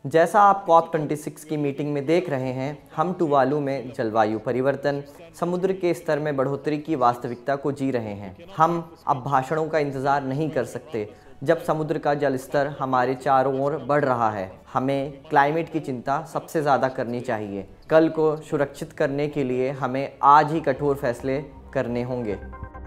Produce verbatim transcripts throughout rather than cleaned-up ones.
जैसा आप कॉप छब्बीस की मीटिंग में देख रहे हैं, हम टुवालू में जलवायु परिवर्तन, समुद्र के स्तर में बढ़ोतरी की वास्तविकता को जी रहे हैं। हम अब भाषणों का इंतज़ार नहीं कर सकते जब समुद्र का जल स्तर हमारे चारों ओर बढ़ रहा है। हमें क्लाइमेट की चिंता सबसे ज़्यादा करनी चाहिए। कल को सुरक्षित करने के लिए हमें आज ही कठोर फैसले करने होंगे।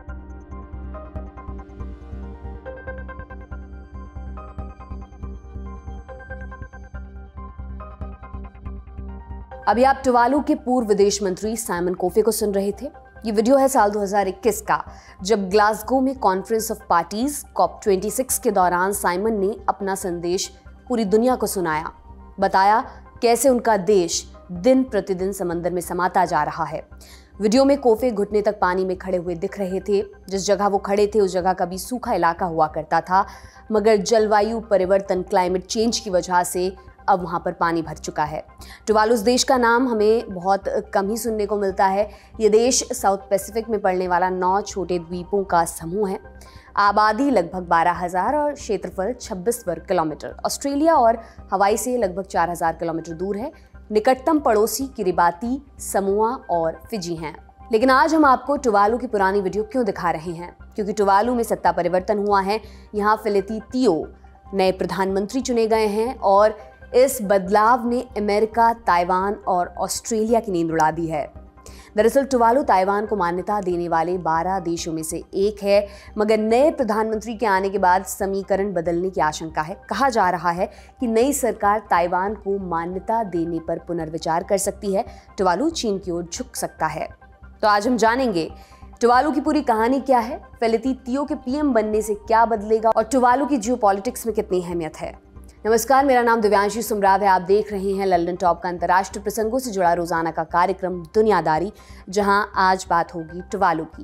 अभी आप टुवालू के पूर्व विदेश मंत्री साइमन कोफे को सुन रहे थे। ये वीडियो है साल दो हज़ार इक्कीस का, जब ग्लासगो में कॉन्फ्रेंस ऑफ पार्टीज कॉप छब्बीस के दौरान साइमन ने अपना संदेश पूरी दुनिया को सुनाया। बताया कैसे उनका देश दिन प्रतिदिन समंदर में समाता जा रहा है। वीडियो में कोफे घुटने तक पानी में खड़े हुए दिख रहे थे। जिस जगह वो खड़े थे उस जगह कभी सूखा इलाका हुआ करता था, मगर जलवायु परिवर्तन क्लाइमेट चेंज की वजह से अब वहाँ पर पानी भर चुका है। टुवालू इस देश का नाम हमें बहुत कम ही सुनने को मिलता है। ये देश साउथ पैसिफिक में पड़ने वाला नौ छोटे द्वीपों का समूह है। आबादी लगभग बारह हज़ार और क्षेत्रफल छब्बीस वर्ग किलोमीटर। ऑस्ट्रेलिया और हवाई से लगभग चार हज़ार किलोमीटर दूर है। निकटतम पड़ोसी किरिबाती, समोआ और फिजी हैं। लेकिन आज हम आपको टुवालू की पुरानी वीडियो क्यों दिखा रहे हैं? क्योंकि टुवालू में सत्ता परिवर्तन हुआ है। यहाँ फेलिती तियो नए प्रधानमंत्री चुने गए हैं और इस बदलाव ने अमेरिका, ताइवान और ऑस्ट्रेलिया की नींद उड़ा दी है। दरअसल टुवालू ताइवान को मान्यता देने वाले बारह देशों में से एक है, मगर नए प्रधानमंत्री के आने के बाद समीकरण बदलने की आशंका है। कहा जा रहा है कि नई सरकार ताइवान को मान्यता देने पर पुनर्विचार कर सकती है। टुवालू चीन की ओर झुक सकता है। तो आज हम जानेंगे टुवालू की पूरी कहानी क्या है, फेलिती तियो के पीएम बनने से क्या बदलेगा और टुवालू की जियोपॉलिटिक्स में कितनी अहमियत है। नमस्कार, मेरा नाम दिव्यांशी सुमराव है। आप देख रहे हैं लंदन टॉप का अंतर्राष्ट्रीय प्रसंगों से जुड़ा रोजाना का कार्यक्रम दुनियादारी, जहां आज बात होगी टुवालू की।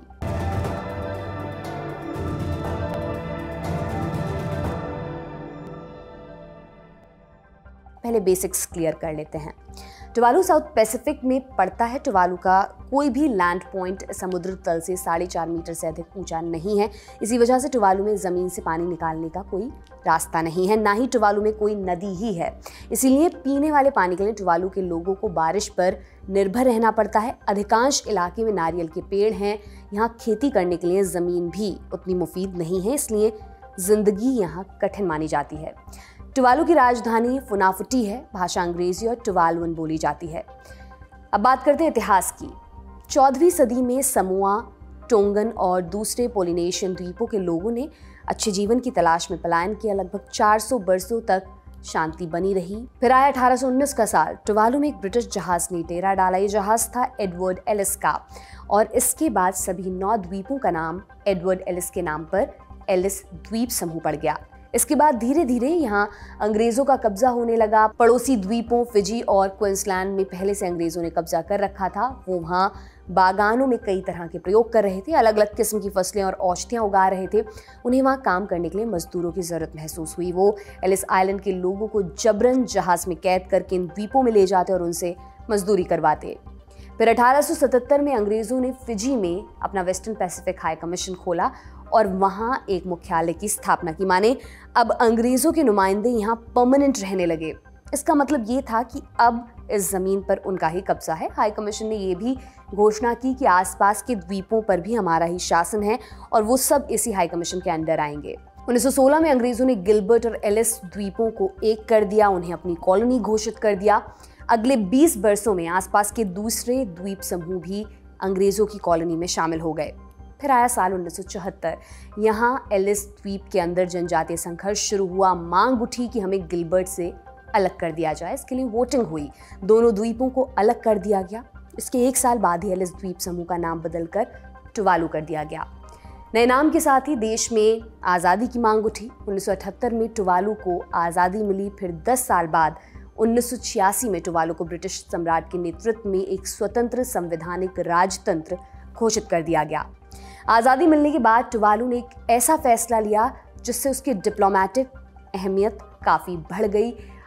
पहले बेसिक्स क्लियर कर लेते हैं। टुवालू साउथ पैसिफिक में पड़ता है। टुवालू का कोई भी लैंड पॉइंट समुद्र तल से साढ़े चार मीटर से अधिक ऊंचा नहीं है। इसी वजह से टुवालू में ज़मीन से पानी निकालने का कोई रास्ता नहीं है, ना ही टुवालू में कोई नदी ही है। इसीलिए पीने वाले पानी के लिए टुवालू के लोगों को बारिश पर निर्भर रहना पड़ता है। अधिकांश इलाके में नारियल के पेड़ हैं। यहाँ खेती करने के लिए ज़मीन भी उतनी मुफीद नहीं है, इसलिए ज़िंदगी यहाँ कठिन मानी जाती है। टुवालू की राजधानी फुनाफुटी है। भाषा अंग्रेजी और टुवालुअन बोली जाती है। अब बात करते हैं इतिहास की। चौदहवीं सदी में समोआ, टोंगन और दूसरे पोलिनेशियन द्वीपों के लोगों ने अच्छे जीवन की तलाश में पलायन किया। लगभग चार सौ बरसों तक शांति बनी रही। फिर आया अठारह सौ उन्नीस का साल। टुवालू में एक ब्रिटिश जहाज ने डेरा डाला। ये जहाज था एडवर्ड एलिस का और इसके बाद सभी नौ द्वीपों का नाम एडवर्ड एलिस के नाम पर एलिस द्वीप समूह पड़ गया। इसके बाद धीरे धीरे यहाँ अंग्रेजों का कब्जा होने लगा। पड़ोसी द्वीपों फिजी और क्वींसलैंड में पहले से अंग्रेजों ने कब्जा कर रखा था। वो वहाँ बागानों में कई तरह के प्रयोग कर रहे थे, अलग अलग किस्म की फसलें और औषधियाँ उगा रहे थे। उन्हें वहाँ काम करने के लिए मजदूरों की ज़रूरत महसूस हुई। वो एलिस आइलैंड के लोगों को जबरन जहाज़ में कैद करके इन द्वीपों में ले जाते और उनसे मजदूरी करवाते। फिर अठारह सौ सतहत्तर में अंग्रेजों ने फिजी में अपना वेस्टर्न पैसिफिक हाई कमीशन खोला और वहाँ एक मुख्यालय की स्थापना की। माने अब अंग्रेजों के नुमाइंदे यहाँ परमानेंट रहने लगे। इसका मतलब ये था कि अब इस जमीन पर उनका ही कब्जा है। हाई कमीशन ने यह भी घोषणा की कि आसपास के द्वीपों पर भी हमारा ही शासन है और वो सब इसी हाई कमीशन के अंडर आएंगे। उन्नीस सौ सोलह में अंग्रेजों ने गिलबर्ट और एलिस द्वीपों को एक कर दिया, उन्हें अपनी कॉलोनी घोषित कर दिया। अगले बीस वर्षों में आसपास के दूसरे द्वीप समूह भी अंग्रेजों की कॉलोनी में शामिल हो गए। फिर आया साल उन्नीस सौ चौहत्तर। यहाँ एलिस द्वीप के अंदर जनजातीय संघर्ष शुरू हुआ। मांग उठी कि हमें गिलबर्ट से अलग कर दिया जाए। इसके लिए वोटिंग हुई। दोनों द्वीपों को अलग कर दिया गया। इसके एक साल बाद ही एलिस द्वीप समूह का नाम बदलकर टुवालू कर दिया गया। नए नाम के साथ ही देश में आज़ादी की मांग उठी। उन्नीस सौ अठहत्तर में टुवालू को आज़ादी मिली। फिर दस साल बाद उन्नीस सौ छियासी में टुवालू को ब्रिटिश सम्राट के नेतृत्व में एक स्वतंत्र संवैधानिक राजतंत्र घोषित कर दिया गया। आज़ादी मिलने के बाद टुवालू ने एक ऐसा फैसला लिया जिससे उसकी डिप्लोमेटिक अहमियत काफ़ी बढ़ गई।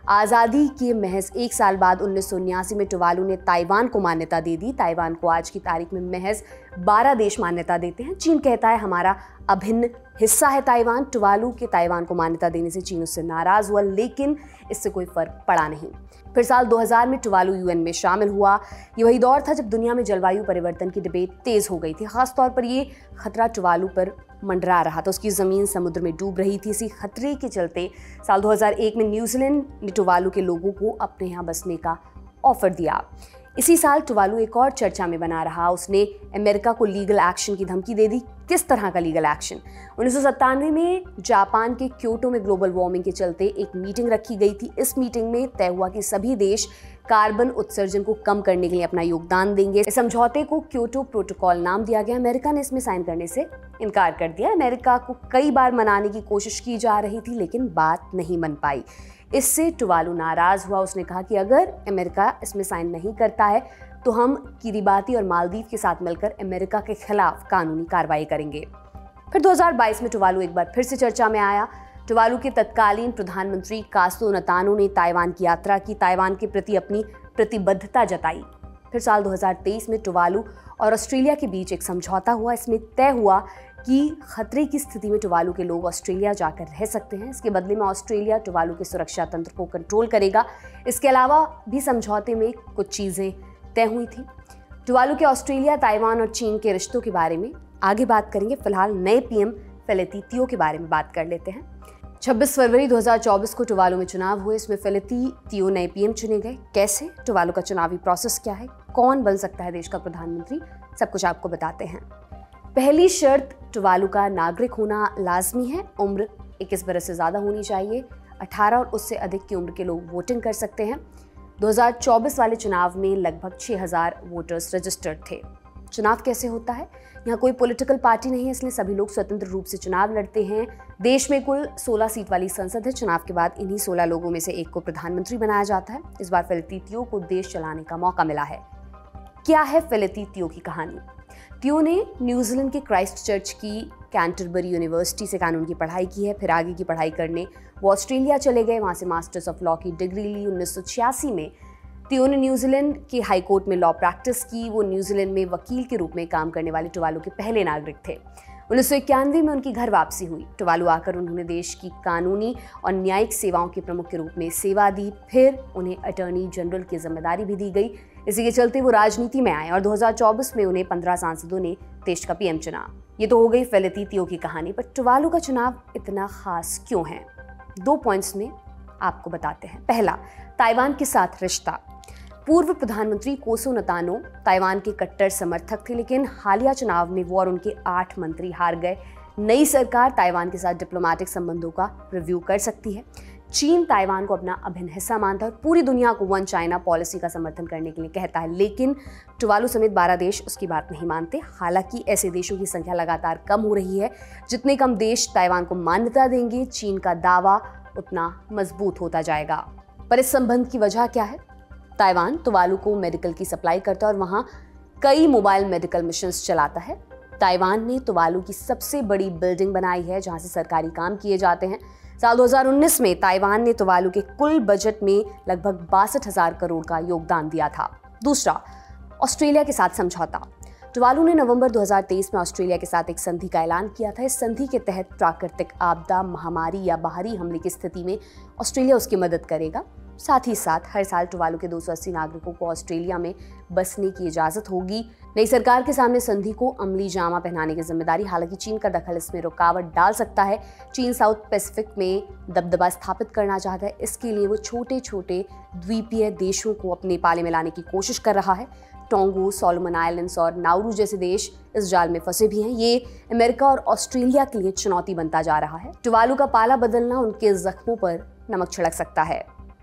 आज़ादी के महज एक साल बाद उन्नीस सौ उन्यासी में टुवालू ने ताइवान को मान्यता दे दी। ताइवान को आज की तारीख में महज बारह देश मान्यता देते हैं। चीन कहता है हमारा अभिन्न हिस्सा है ताइवान। टुवालू के ताइवान को मान्यता देने से चीन उससे नाराज हुआ, लेकिन इससे कोई फर्क पड़ा नहीं। फिर साल दो हज़ार में टुवालू यूएन में शामिल हुआ। ये वही दौर था जब दुनिया में जलवायु परिवर्तन की डिबेट तेज हो गई थी। खासतौर पर ये खतरा टुवालू पर मंडरा रहा था। उसकी ज़मीन समुद्र में डूब रही थी। इसी खतरे के चलते साल दो हज़ार एक में न्यूजीलैंड ने टुवालू के लोगों को अपने यहाँ बसने का ऑफर दिया। इसी साल टुवालू एक और चर्चा में बना रहा। उसने अमेरिका को लीगल एक्शन की धमकी दे दी। किस तरह का लीगल एक्शन? उन्नीस सौ सत्तानवे में जापान के क्योटो में ग्लोबल वार्मिंग के चलते एक मीटिंग रखी गई थी। इस मीटिंग में तय हुआ कि सभी देश कार्बन उत्सर्जन को कम करने के लिए अपना योगदान देंगे। इस समझौते को क्योटो प्रोटोकॉल नाम दिया गया। अमेरिका ने इसमें साइन करने से इनकार कर दिया। अमेरिका को कई बार मनाने की कोशिश की जा रही थी, लेकिन बात नहीं बन पाई। इससे टुवालू नाराज हुआ। उसने कहा कि अगर अमेरिका इसमें साइन नहीं करता है तो हम किरिबाती और मालदीव के साथ मिलकर अमेरिका के खिलाफ कानूनी कार्रवाई करेंगे। फिर दो हज़ार बाईस में टुवालू एक बार फिर से चर्चा में आया। टुवालू के तत्कालीन प्रधानमंत्री कासो नतानो ने ताइवान की यात्रा की, ताइवान के प्रति अपनी प्रतिबद्धता जताई। फिर साल दो हज़ार तेईस में टुवालू और ऑस्ट्रेलिया के बीच एक समझौता हुआ। इसमें तय हुआ कि खतरे की स्थिति में टुवालू के लोग ऑस्ट्रेलिया जाकर रह सकते हैं। इसके बदले में ऑस्ट्रेलिया टुवालू के सुरक्षा तंत्र को कंट्रोल करेगा। इसके अलावा भी समझौते में कुछ चीज़ें तय हुई थी। टुवालू के ऑस्ट्रेलिया, ताइवान और चीन के रिश्तों के बारे में आगे बात करेंगे। फिलहाल नए पीएम फेलिती तियो के बारे में बात कर लेते हैं। छब्बीस फरवरी दो हज़ार चौबीस को टुवालू में चुनाव हुए। इसमें फेलिती तियो नए पीएम चुने गए। कैसे? टुवालू का चुनावी प्रोसेस क्या है? कौन बन सकता है देश का प्रधानमंत्री? सब कुछ आपको बताते हैं। पहली शर्त, टुवालू का नागरिक होना लाजमी है। उम्र इक्कीस बरस से ज़्यादा होनी चाहिए। अठारह और उससे अधिक की उम्र के लोग वोटिंग कर सकते हैं। दो हज़ार चौबीस वाले चुनाव में लगभग छह हज़ार वोटर्स रजिस्टर्ड थे। चुनाव कैसे होता है? यहाँ कोई पॉलिटिकल पार्टी नहीं है, इसलिए सभी लोग स्वतंत्र रूप से चुनाव लड़ते हैं। देश में कुल सोलह सीट वाली संसद है। चुनाव के बाद इन्हीं सोलह लोगों में से एक को प्रधानमंत्री बनाया जाता है। इस बार फेलिती तियो को देश चलाने का मौका मिला है। क्या है फेलिती तियो की कहानी? तियो ने न्यूजीलैंड के क्राइस्ट चर्च की कैंटरबरी यूनिवर्सिटी से कानून की पढ़ाई की है। फिर आगे की पढ़ाई करने वो ऑस्ट्रेलिया चले गए। वहाँ से मास्टर्स ऑफ लॉ की डिग्री ली। उन्नीस सौ छियासी में तियो ने न्यूजीलैंड के हाई कोर्ट में लॉ प्रैक्टिस की। वो न्यूजीलैंड में वकील के रूप में काम करने वाले टुवालू के पहले नागरिक थे। उन्नीस सौ इक्यानवे में उनकी घर वापसी हुई। टुवालू आकर उन्होंने देश की कानूनी और न्यायिक सेवाओं के प्रमुख के रूप में सेवा दी। फिर उन्हें अटॉर्नी जनरल की जिम्मेदारी भी दी गई। इसी के चलते वो राजनीति में आए और दो हज़ार चौबीस में उन्हें पंद्रह सांसदों ने देश का पीएम चुना। ये तो हो गई फेलिती तियो की कहानी, पर टुवालू का चुनाव इतना खास क्यों है? दो पॉइंट्स में आपको बताते हैं। पहला, ताइवान के साथ रिश्ता। पूर्व प्रधानमंत्री कोसो नतानो ताइवान के कट्टर समर्थक थे, लेकिन हालिया चुनाव में वो और उनके आठ मंत्री हार गए। नई सरकार ताइवान के साथ डिप्लोमेटिक संबंधों का रिव्यू कर सकती है। चीन ताइवान को अपना अभिन्न हिस्सा मानता है और पूरी दुनिया को वन चाइना पॉलिसी का समर्थन करने के लिए कहता है, लेकिन टुवालू समेत बारह देश उसकी बात नहीं मानते। हालांकि ऐसे देशों की संख्या लगातार कम हो रही है। जितने कम देश ताइवान को मान्यता देंगे, चीन का दावा उतना मजबूत होता जाएगा। पर इस संबंध की वजह क्या है? ताइवान टुवालू को मेडिकल की सप्लाई करता है और वहाँ कई मोबाइल मेडिकल मिशंस चलाता है। ताइवान ने टुवालू की सबसे बड़ी बिल्डिंग बनाई है जहाँ से सरकारी काम किए जाते हैं। साल दो हज़ार उन्नीस में ताइवान ने टुवालू के कुल बजट में लगभग बासठ हजार करोड़ का योगदान दिया था। दूसरा, ऑस्ट्रेलिया के साथ समझौता। टुवालू ने नवंबर दो हज़ार तेईस में ऑस्ट्रेलिया के साथ एक संधि का ऐलान किया था। इस संधि के तहत प्राकृतिक आपदा, महामारी या बाहरी हमले की स्थिति में ऑस्ट्रेलिया उसकी मदद करेगा। साथ ही साथ हर साल टुवालू के दो सौ अस्सी नागरिकों को ऑस्ट्रेलिया में बसने की इजाजत होगी। नई सरकार के सामने संधि को अमली जामा पहनाने की जिम्मेदारी। हालांकि चीन का दखल इसमें रुकावट डाल सकता है। चीन साउथ पैसिफिक में दबदबा स्थापित करना चाहता है। इसके लिए वो छोटे छोटे द्वीपीय देशों को अपने पाले में लाने की कोशिश कर रहा है। टोंगो, सोलोमन आइलैंड्स और नाउरू जैसे देश इस जाल में फंसे भी हैं। ये अमेरिका और ऑस्ट्रेलिया के लिए चुनौती बनता जा रहा है। टुवालू का पाला बदलना उनके जख्मों पर नमक छिड़क सकता है।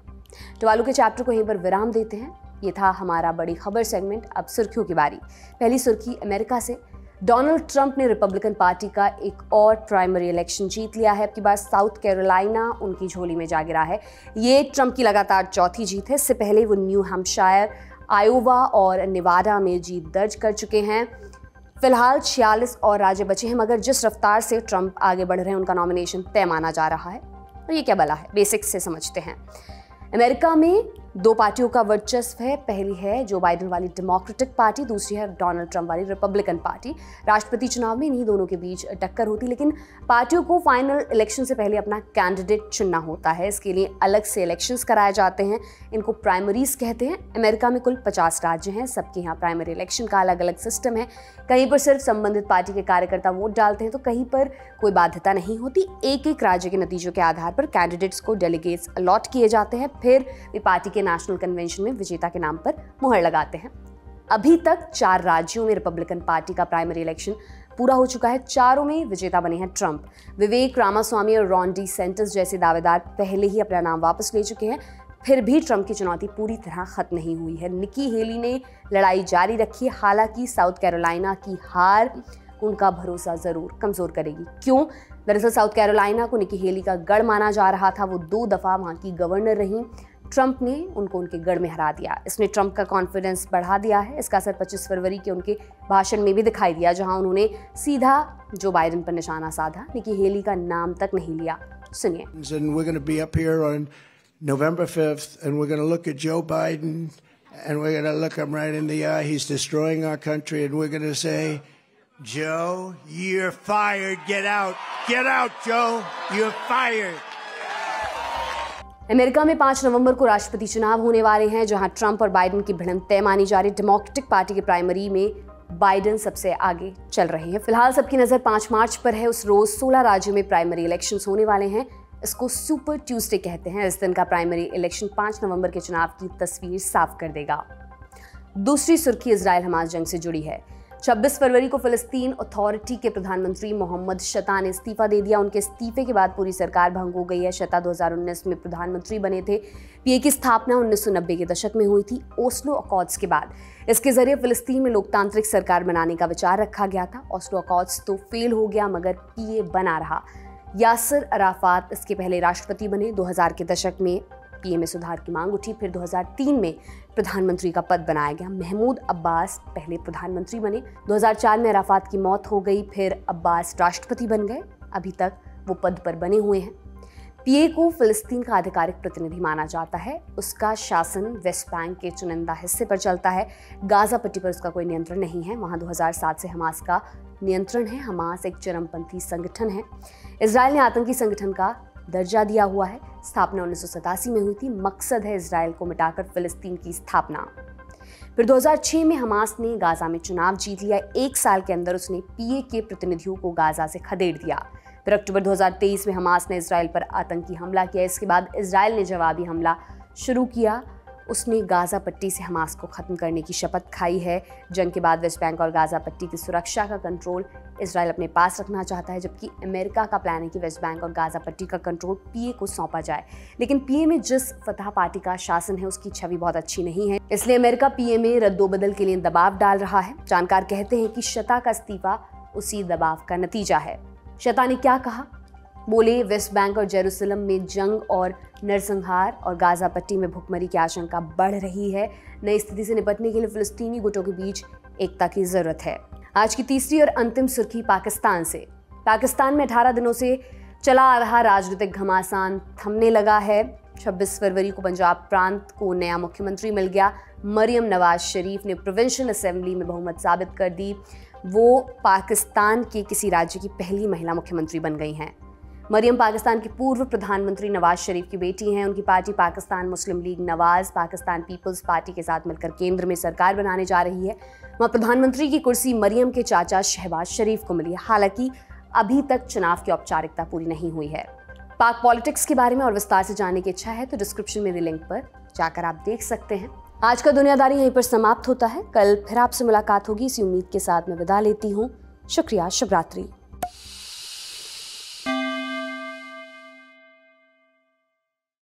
टुवालू के चैप्टर को यहीं पर विराम देते हैं। ये था हमारा बड़ी खबर सेगमेंट। अब सुर्खियों की बारी। पहली सुर्खी अमेरिका से। डोनाल्ड ट्रंप ने रिपब्लिकन पार्टी का एक और प्राइमरी इलेक्शन जीत लिया है। अब की बार साउथ कैरोलिना उनकी झोली में जा गिरा है। ये ट्रंप की लगातार चौथी जीत है। इससे पहले वो न्यू हैम्पशायर, आयोवा और नेवाडा में जीत दर्ज कर चुके हैं। फिलहाल छियालीस और राज्य बचे हैं, मगर जिस रफ्तार से ट्रंप आगे बढ़ रहे हैं उनका नॉमिनेशन तय माना जा रहा है। और ये क्या भला है, बेसिक्स से समझते हैं। अमेरिका में दो पार्टियों का वर्चस्व है। पहली है जो बाइडेन वाली डेमोक्रेटिक पार्टी, दूसरी है डोनाल्ड ट्रंप वाली रिपब्लिकन पार्टी। राष्ट्रपति चुनाव में इन्हीं दोनों के बीच टक्कर होती, लेकिन पार्टियों को फाइनल इलेक्शन से पहले अपना कैंडिडेट चुनना होता है। इसके लिए अलग से इलेक्शंस कराए जाते हैं, इनको प्राइमरीज कहते हैं। अमेरिका में कुल पचास राज्य हैं, सबके यहाँ प्राइमरी इलेक्शन का अलग अलग सिस्टम है। कहीं पर सिर्फ संबंधित पार्टी के कार्यकर्ता वोट डालते हैं तो कहीं पर कोई बाध्यता नहीं होती। एक एक राज्य के नतीजों के आधार पर कैंडिडेट्स को डेलीगेट्स अलॉट किए जाते हैं, फिर वे पार्टी के नेशनल कन्वेंशन में विजेता के नाम पर मुहर लगाते हैं। अभी तक चार राज्यों में रिपब्लिकन पार्टी का प्राइमरी इलेक्शन पूरा हो चुका है। चारों में विजेता बने हैं ट्रंप। विवेक रामास्वामी और रॉन डी सेंटस जैसे दावेदार पहले ही अपना नाम वापस ले चुके हैं, फिर भी ट्रंप की चुनौती पूरी तरह खत्म नहीं हुई है। निकी हेली ने लड़ाई जारी रखी है, हालांकि साउथ कैरोलिना की हार उनका भरोसा जरूर कमजोर करेगी। क्यों? दरअसल साउथ कैरोलिना को निकी हेली का गढ़ माना जा रहा था। वो दो दफा वहां की गवर्नर रही। ट्रंप ने उनको उनके गढ़ में हरा दिया। इसने ट्रंप का कॉन्फिडेंस बढ़ा दिया है। इसका असर पच्चीस फरवरी के उनके भाषण में भी दिखाई दिया, जहां उन्होंने सीधा जो बाइडेन पर निशाना साधा, निकी हेली का नाम तक नहीं लिया। सुनिए। November fifth, and we're going to look at Joe Biden, and we're going to look him right in the eye. He's destroying our country, and we're going to say, Joe, you're fired. Get out. Get out, Joe. You're fired. America में पाँच नवंबर को राष्ट्रपति चुनाव होने वाले हैं, जहां Trump और बाइडेन की भिड़ंत तय मानी जा रही। डेमोक्रेटिक पार्टी के प्राइमरी में बाइडेन सबसे आगे चल रहे हैं। फिलहाल सबकी नजर पाँच मार्च पर है। उस रोज सोलह राज्यों में प्राइमरी इलेक्शंस होने वाले हैं। इसको सुपर ट्यूसडे कहते हैं। इस दिन का प्राइमरी इलेक्शन पाँच नवंबर के चुनाव की तस्वीर साफ कर देगा। दूसरी सुर्खी इजराइल हमास जंग से जुड़ी है। छब्बीस फरवरी को फिलिस्तीन अथॉरिटी के प्रधानमंत्री मोहम्मद शता ने इस्तीफा दे दिया। उनके इस्तीफे के बाद पूरी सरकार भंग हो गई है। शता दो हज़ार उन्नीस में प्रधानमंत्री बने थे। पीए की स्थापना उन्नीस सौ नब्बे के दशक में हुई थी, ओस्लो अकॉर्ड्स के बाद। इसके जरिए फिलिस्तीन में लोकतांत्रिक सरकार बनाने का विचार रखा गया था। ओस्लो अकॉर्ड्स तो फेल हो गया, मगर पीए बना रहा। यासिर अराफात इसके पहले राष्ट्रपति बने। दो हज़ार के दशक में पीए में सुधार की मांग उठी। फिर दो हज़ार तीन में प्रधानमंत्री का पद बनाया गया। महमूद अब्बास पहले प्रधानमंत्री बने। दो हज़ार चार में अराफात की मौत हो गई, फिर अब्बास राष्ट्रपति बन गए। अभी तक वो पद पर बने हुए हैं। पीए को फिलिस्तीन का आधिकारिक प्रतिनिधि माना जाता है। उसका शासन वेस्ट बैंक के चुनिंदा हिस्से पर चलता है। गाजा पट्टी पर उसका कोई नियंत्रण नहीं है। वहाँ दो हज़ार सात से हमास का नियंत्रण है। हमास एक चरमपंथी संगठन है। इजराइल ने आतंकी संगठन का दर्जा दिया हुआ है। स्थापना उन्नीस सौ सतासी में हुई थी। मकसद है इजराइल को मिटाकर फिलिस्तीन की स्थापना। फिर दो हज़ार छह में हमास ने गाजा में चुनाव जीत लिया। एक साल के अंदर उसने पीए के प्रतिनिधियों को गाजा से खदेड़ दिया। फिर अक्टूबर दो हज़ार तेईस में हमास ने इजराइल पर आतंकी हमला किया। इसके बाद इजराइल ने जवाबी हमला शुरू किया। उसने गाजा पट्टी से हमास को खत्म करने की शपथ खाई है। जंग के बाद वेस्ट बैंक और गाजा पट्टी की सुरक्षा का कंट्रोल इजराइल अपने पास रखना चाहता है, जबकि अमेरिका का प्लान है कि वेस्ट बैंक और गाजा पट्टी का कंट्रोल पीए को सौंपा जाए। लेकिन पीए में जिस फतह पार्टी का शासन है उसकी छवि बहुत अच्छी नहीं है, इसलिए अमेरिका पीए में रद्दोबदल के लिए दबाव डाल रहा है। जानकार कहते हैं कि शता का इस्तीफा उसी दबाव का नतीजा है। शता ने क्या कहा? बोले, वेस्ट बैंक और जेरूसलम में जंग और नरसंहार और गाजा पट्टी में भुखमरी की आशंका बढ़ रही है। नई स्थिति से निपटने के लिए फिलिस्तीनी गुटों के बीच एकता की जरूरत है। आज की तीसरी और अंतिम सुर्खी पाकिस्तान से। पाकिस्तान में अठारह दिनों से चला आ रहा राजनीतिक घमासान थमने लगा है। छब्बीस फरवरी को पंजाब प्रांत को नया मुख्यमंत्री मिल गया। मरियम नवाज शरीफ ने प्रोविंशियल असेंबली में बहुमत साबित कर दी। वो पाकिस्तान के किसी राज्य की पहली महिला मुख्यमंत्री बन गई हैं। मरियम पाकिस्तान के पूर्व प्रधानमंत्री नवाज शरीफ की बेटी हैं। उनकी party Pakistan Muslim League Nawaz Pakistan Peoples Party के साथ मिलकर केंद्र में सरकार बनाने जा रही है। वहाँ प्रधानमंत्री की कुर्सी मरियम के चाचा शहबाज शरीफ को मिली है। हालांकि अभी तक चुनाव की औपचारिकता पूरी नहीं हुई है। पाक पॉलिटिक्स के बारे में और विस्तार से जानने की इच्छा है तो डिस्क्रिप्शन में लिंक पर जाकर आप देख सकते हैं। आज का दुनियादारी यहीं पर समाप्त होता है। कल फिर आपसे मुलाकात होगी, इसी उम्मीद के साथ मैं विदा लेती हूँ। शुक्रिया, शुभ रात्रि।